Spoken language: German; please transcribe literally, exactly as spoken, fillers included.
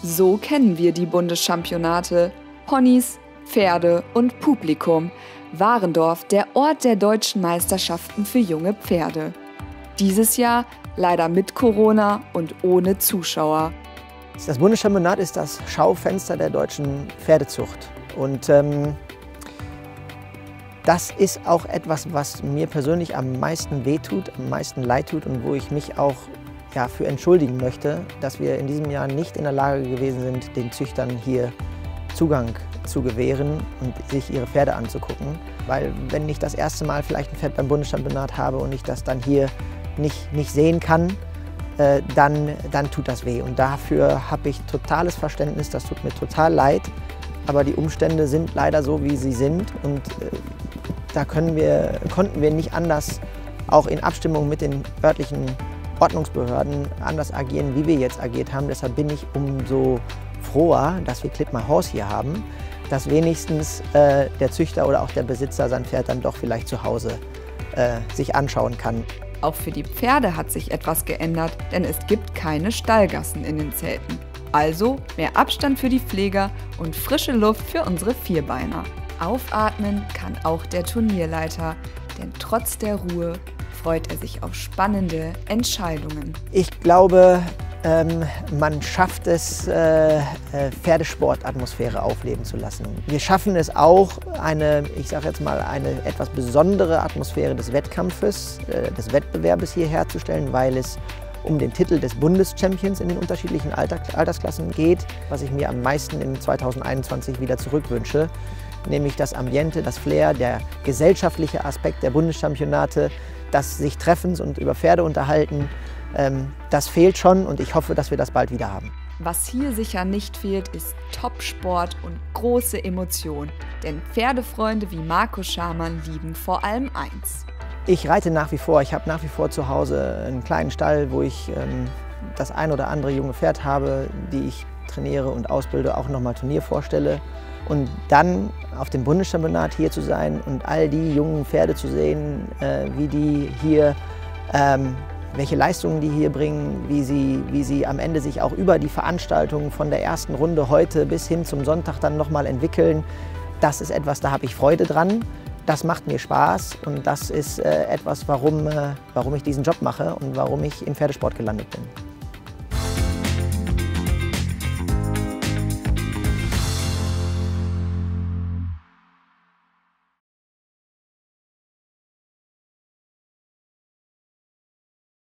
So kennen wir die Bundeschampionate. Ponys, Pferde und Publikum. Warendorf, der Ort der deutschen Meisterschaften für junge Pferde. Dieses Jahr leider mit Corona und ohne Zuschauer. Das Bundeschampionat ist das Schaufenster der deutschen Pferdezucht. Und ähm, das ist auch etwas, was mir persönlich am meisten wehtut, am meisten leid tut und wo ich mich auch ja, für entschuldigen möchte, dass wir in diesem Jahr nicht in der Lage gewesen sind, den Züchtern hier Zugang zu gewähren und sich ihre Pferde anzugucken. Weil wenn ich das erste Mal vielleicht ein Pferd beim Bundeschampionat habe und ich das dann hier nicht, nicht sehen kann, äh, dann, dann tut das weh. Und dafür habe ich totales Verständnis, das tut mir total leid. Aber die Umstände sind leider so, wie sie sind. Und äh, da können wir, konnten wir nicht anders, auch in Abstimmung mit den örtlichen Ordnungsbehörden, anders agieren, wie wir jetzt agiert haben. Deshalb bin ich umso froher, dass wir Clip My Horse hier haben, dass wenigstens äh, der Züchter oder auch der Besitzer sein Pferd dann doch vielleicht zu Hause äh, sich anschauen kann. Auch für die Pferde hat sich etwas geändert, denn es gibt keine Stallgassen in den Zelten. Also mehr Abstand für die Pfleger und frische Luft für unsere Vierbeiner. Aufatmen kann auch der Turnierleiter, denn trotz der Ruhe freut er sich auf spannende Entscheidungen. Ich glaube, ähm, man schafft es, äh, Pferdesportatmosphäre aufleben zu lassen. Wir schaffen es auch, eine, ich sage jetzt mal, eine etwas besondere Atmosphäre des Wettkampfes, äh, des Wettbewerbes hier herzustellen, weil es um den Titel des Bundeschampions in den unterschiedlichen Alter, Altersklassen geht, was ich mir am meisten in zweitausendeinundzwanzig wieder zurückwünsche. Nämlich das Ambiente, das Flair, der gesellschaftliche Aspekt der Bundeschampionate, das sich Treffens und über Pferde unterhalten, ähm, das fehlt schon und ich hoffe, dass wir das bald wieder haben. Was hier sicher nicht fehlt, ist Top-Sport und große Emotion. Denn Pferdefreunde wie Marco Schamann lieben vor allem eins. Ich reite nach wie vor. Ich habe nach wie vor zu Hause einen kleinen Stall, wo ich ähm, das ein oder andere junge Pferd habe, die ich trainiere und ausbilde, auch nochmal Turnier vorstelle. Und dann auf dem Bundeschampionat hier zu sein und all die jungen Pferde zu sehen, äh, wie die hier, ähm, welche Leistungen die hier bringen, wie sie, wie sie am Ende sich auch über die Veranstaltung von der ersten Runde heute bis hin zum Sonntag dann nochmal entwickeln, das ist etwas, da habe ich Freude dran. Das macht mir Spaß und das ist äh, etwas, warum, äh, warum ich diesen Job mache und warum ich im Pferdesport gelandet bin.